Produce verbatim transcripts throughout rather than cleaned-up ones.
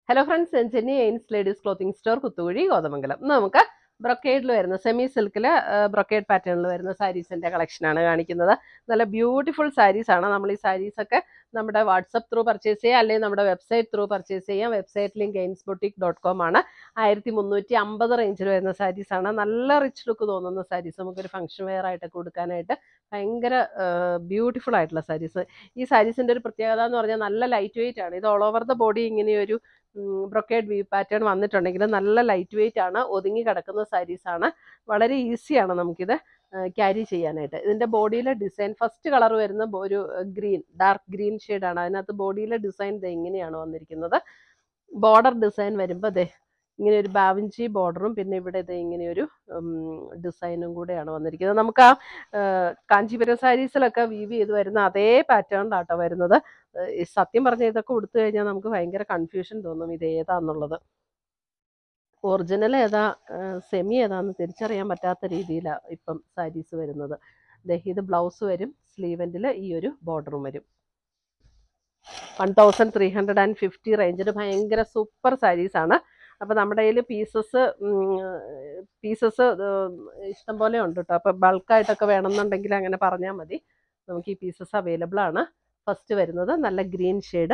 Hello friends, ഞാൻ Chennai Ains ladies clothing store Kuthukuzhy Kothamangalam. ഇന്ന് നമുക്ക് ബ്രൊക്കേഡിൽ വരുന്ന സെമി സിൽക്കിൽ ബ്രൊക്കേഡ് പാറ്റേണിൽ വരുന്ന സാരീസിൻ്റെ കളക്ഷനാണ് കാണിക്കുന്നത്. നല്ല ബ്യൂട്ടിഫുൾ സാരീസാണ്. നമ്മൾ ഈ സാരീസൊക്കെ നമ്മുടെ വാട്സപ്പ് ത്രൂ പർച്ചേസ് ചെയ്യുക, അല്ലെങ്കിൽ നമ്മുടെ വെബ്സൈറ്റ് ത്രൂ പർച്ചേസ് ചെയ്യാം. Website link Ains boutique dot com ആണ്. ആയിരത്തി മുന്നൂറ്റി അമ്പത് റേഞ്ചിൽ വരുന്ന സാരീസാണ്. നല്ല റിച്ച് ലുക്ക് തോന്നുന്ന സാരീസ്, നമുക്കൊരു ഫംഗ്ഷൻ വെയർ ആയിട്ടൊക്കെ കൊടുക്കാനായിട്ട് ഭയങ്കര ബ്യൂട്ടിഫുൾ ആയിട്ടുള്ള സാരീസ്. ഈ സാരീസിൻ്റെ ഒരു പ്രത്യേകത എന്ന് പറഞ്ഞാൽ നല്ല ലൈറ്റ് വെയിറ്റ് ആണ്. ഇത് ഓൾ ഓവർ ദ ബോഡി ഇങ്ങനെയൊരു ബ്രൊക്കേഡ് വി പാറ്റേൺ വന്നിട്ടുണ്ടെങ്കിൽ നല്ല ലൈറ്റ് വെയിറ്റ് ആണ്, ഒതുങ്ങി കിടക്കുന്ന സാരീസാണ്. വളരെ ഈസിയാണ് നമുക്കിത് ക്യാരി ചെയ്യാനായിട്ട്. ഇതിൻ്റെ ബോഡിയിലെ ഡിസൈൻ ഫസ്റ്റ് കളർ വരുന്ന ഒരു ഗ്രീൻ, ഡാർക്ക് ഗ്രീൻ ഷെയ്ഡാണ്. അതിനകത്ത് ബോഡിയിലെ ഡിസൈൻ ഇത് എങ്ങനെയാണ് വന്നിരിക്കുന്നത്. ബോർഡർ ഡിസൈൻ വരുമ്പോൾ ദേ ഇങ്ങനെ ഒരു ബാവിഞ്ചി ബോർഡറും പിന്നെ ഇവിടെ ഇത് ഇങ്ങനെയൊരു ഡിസൈനും കൂടെയാണ് വന്നിരിക്കുന്നത്. നമുക്ക് ആ കാഞ്ചീപുരം സാരീസിലൊക്കെ വീവ് ചെയ്ത് വരുന്ന അതേ പാറ്റേണിലാട്ടോ വരുന്നത്. സത്യം പറഞ്ഞ ഇതൊക്കെ കൊടുത്തു കഴിഞ്ഞാൽ നമുക്ക് ഭയങ്കര കൺഫ്യൂഷൻ തോന്നും ഇത് ഏതാന്നുള്ളത്. ഒറിജിനൽ ഏതാ സെമി ഏതാന്ന് തിരിച്ചറിയാൻ പറ്റാത്ത രീതിയിലാണ് ഇപ്പം സാരീസ് വരുന്നത്. ഇത് ബ്ലൗസ് വരും, സ്ലീവെൻറ്റിൽ ഈ ഒരു ബോർഡറും വരും. One thousand three hundred and fifty റേഞ്ചിൽ ഭയങ്കര സൂപ്പർ സാരീസാണ്. അപ്പോൾ നമ്മുടെ കയ്യിൽ പീസസ് പീസസ് ഇഷ്ടംപോലെ ഉണ്ട് കേട്ടോ. അപ്പോൾ ബൾക്കായിട്ടൊക്കെ വേണമെന്നുണ്ടെങ്കിൽ അങ്ങനെ പറഞ്ഞാൽ മതി. നമുക്ക് ഈ പീസസ് അവൈലബിൾ ആണ്. ഫസ്റ്റ് വരുന്നത് നല്ല green shade,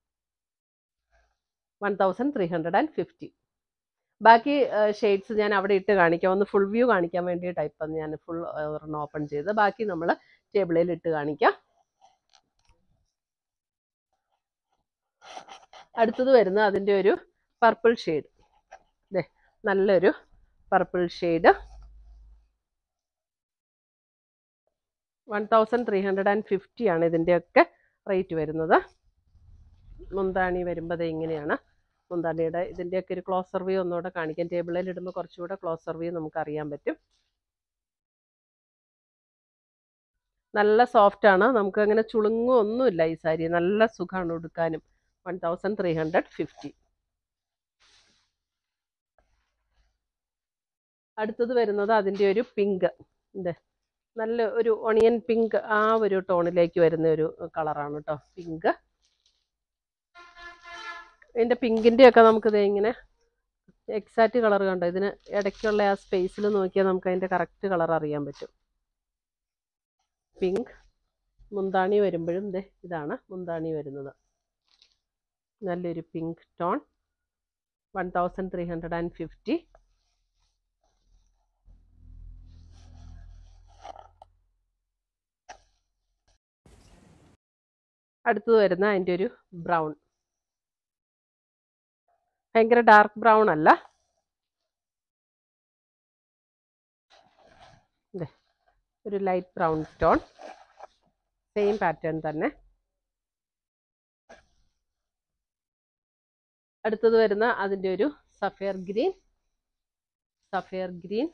one thousand three hundred and fifty. ബാക്കി ഷെയ്ഡ്സ് ഞാൻ അവിടെ ഇട്ട് കാണിക്കാം. ഒന്ന് ഫുൾ വ്യൂ കാണിക്കാൻ വേണ്ടി ടൈപ്പ് ഞാൻ ഫുൾ ഒരെണ്ണം ഓപ്പൺ ചെയ്ത് ബാക്കി നമ്മൾ ടേബിളിൽ ഇട്ട് കാണിക്കാം. അടുത്തത് വരുന്ന അതിൻ്റെ ഒരു പർപ്പിൾ ഷെയ്ഡ്, അതെ നല്ലൊരു purple shade, one thousand three hundred and fifty ആണ് ഇതിൻ്റെയൊക്കെ റേറ്റ് വരുന്നത്. മുന്താണി വരുമ്പോൾ അത് ഇങ്ങനെയാണ്. മുന്താണിയുടെ ഇതിൻ്റെയൊക്കെ ഒരു ക്ലോസർ വ്യൂ ഒന്നുകൂടെ കാണിക്കാം. ടേബിളിൽ ഇടുമ്പോൾ കുറച്ചുകൂടെ ക്ലോസർ വ്യൂ നമുക്ക് അറിയാൻ പറ്റും. നല്ല സോഫ്റ്റ് ആണ്, നമുക്ക് അങ്ങനെ ചുളുങ്ങും ഒന്നുമില്ല ഈ സാരി. നല്ല സുഖമാണ് ഉടുക്കാനും. One thousand three hundred fifty. അടുത്തത് വരുന്നത് അതിൻ്റെ ഒരു പിങ്ക്, ഇത് നല്ല ഒരു ഒണിയൻ പിങ്ക്, ആ ഒരു ടോണിലേക്ക് വരുന്ന ഒരു കളറാണ് കേട്ടോ പിങ്ക്. ഇതിൻ്റെ പിങ്കിൻ്റെയൊക്കെ നമുക്കിത് ഇങ്ങനെ എക്സാക്റ്റ് കളർ കണ്ടോ, ഇതിന് ഇടയ്ക്കുള്ള ആ സ്പേസിൽ നോക്കിയാൽ നമുക്ക് അതിൻ്റെ കറക്റ്റ് കളർ അറിയാൻ പറ്റും. പിങ്ക് മുന്താണി വരുമ്പോഴും ദേ ഇതാണ് മുന്താണി വരുന്നത്. നല്ലൊരു pink tone, one thousand three hundred and fifty. അടുത്തത് വരുന്ന അതിൻ്റെ ഒരു ബ്രൗൺ, ഭയങ്കര ഡാർക്ക് ബ്രൗൺ അല്ല, ഒരു light brown tone, same pattern തന്നെ. അടുത്തത് വരുന്ന അതിൻ്റെ ഒരു sapphire green, sapphire green,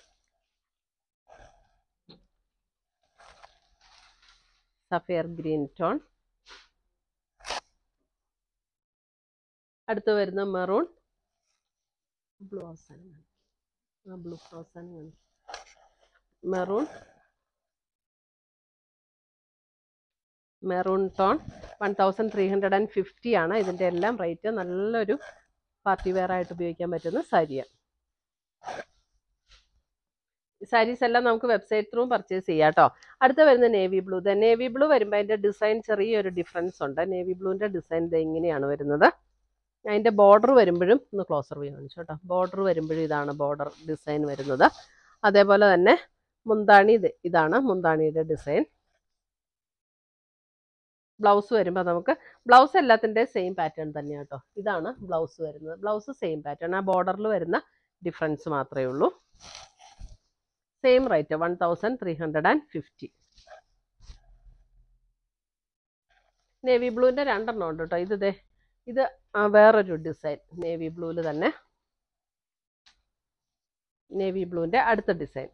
sapphire green tone. അടുത്ത് വരുന്ന മെറൂൺ, ബ്ലൂ അവസാനം ബ്ലൂ അവസാനം maroon, maroon tone, one thousand three hundred and fifty ആണ് ഇതിൻ്റെ എല്ലാം റേറ്റ്. നല്ലൊരു പാർട്ടി വെയർ ആയിട്ട് ഉപയോഗിക്കാൻ പറ്റുന്ന സാരിയാണ്. സാരീസ് എല്ലാം നമുക്ക് വെബ്സൈറ്റ് ത്രൂ പർച്ചേസ് ചെയ്യാം കേട്ടോ. അടുത്ത വരുന്ന navy blue. The navy blue വരുമ്പോൾ അതിൻ്റെ ഡിസൈൻ ചെറിയൊരു ഡിഫറൻസ് ഉണ്ട്. നേവി ബ്ലൂവിൻ്റെ ഡിസൈൻ ഇത് ഇങ്ങനെയാണ് വരുന്നത്. അതിൻ്റെ ബോർഡർ വരുമ്പോഴും ഒന്ന് ക്ലോസർ വ്യൂ കാണിച്ചു കേട്ടോ. ബോർഡർ വരുമ്പോഴും ഇതാണ് ബോർഡർ ഡിസൈൻ വരുന്നത്. അതേപോലെ തന്നെ മുന്താണി ഇത് ഇതാണ് മുന്താണിയുടെ ഡിസൈൻ. ബ്ലൗസ് വരുമ്പോൾ നമുക്ക് ബ്ലൗസ് എല്ലാത്തിൻ്റെ സെയിം പാറ്റേൺ തന്നെയാണ് കേട്ടോ. ഇതാണ് ബ്ലൗസ് വരുന്നത്. ബ്ലൗസ് സെയിം പാറ്റേൺ, ആ ബോർഡറിൽ വരുന്ന ഡിഫറൻസ് മാത്രമേ ഉള്ളൂ. Same rate one thousand three hundred and fifty. Navy ബ്ലൂവിൻ്റെ രണ്ടെണ്ണം ഉണ്ട് കേട്ടോ. ഇത് ദേ ഇത് വേറൊരു ഡിസൈൻ നേവി ബ്ലൂവിൽ തന്നെ. നേവി ബ്ലൂവിൻ്റെ അടുത്ത ഡിസൈൻ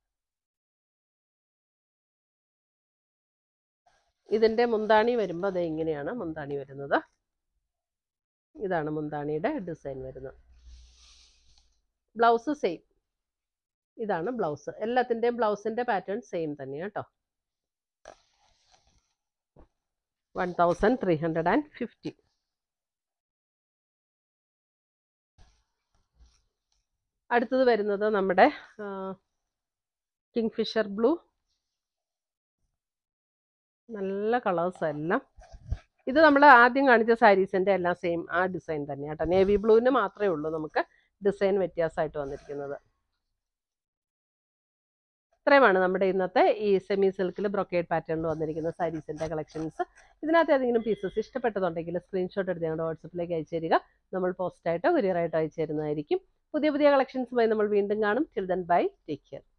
ഇതിൻ്റെ മുന്താണി വരുമ്പോൾ അത് ഇങ്ങനെയാണ് മുന്താണി വരുന്നത്. ഇതാണ് മുന്താണിയുടെ ഡിസൈൻ വരുന്നത്. ബ്ലൗസ് സെയിം, ഇതാണ് ബ്ലൗസ്. എല്ലാത്തിൻ്റെയും ബ്ലൗസിൻ്റെ പാറ്റേൺ സെയിം തന്നെയാണ് കേട്ടോ. One thousand three hundred and fifty. അടുത്തത് വരുന്നത് നമ്മുടെ കിങ് ഫിഷർ ബ്ലൂ. നല്ല കളേഴ്സ് എല്ലാം. ഇത് നമ്മൾ ആദ്യം കാണിച്ച സാരീസിൻ്റെ എല്ലാം സെയിം ആ ഡിസൈൻ തന്നെ കേട്ടോ. നേവി ബ്ലൂവിന് മാത്രമേ ഉള്ളൂ നമുക്ക് ഡിസൈൻ വ്യത്യാസമായിട്ട് വന്നിരിക്കുന്നത്. ഇത്രയുമാണ് നമ്മുടെ ഇന്നത്തെ ഈ സെമി സിൽക്കിൽ ബ്രൊക്കേഡ് പാറ്റേണിൽ വന്നിരിക്കുന്ന സാരീസിൻ്റെ കളക്ഷൻസ്. ഇതിനകത്ത് ഏതെങ്കിലും പീസസ് ഇഷ്ടപ്പെട്ടതുണ്ടെങ്കിൽ സ്ക്രീൻഷോട്ട് എടുത്ത് ഞങ്ങളുടെ വാട്സപ്പിലേക്ക് അയച്ചു തരിക. നമ്മൾ പോസ്റ്റായിട്ടോ കൊറിയറായിട്ടോ അയച്ചു തരുന്നതായിരിക്കും. പുതിയ പുതിയ കളക്ഷൻസുമായി നമ്മൾ വീണ്ടും കാണും. Till then bye, take care.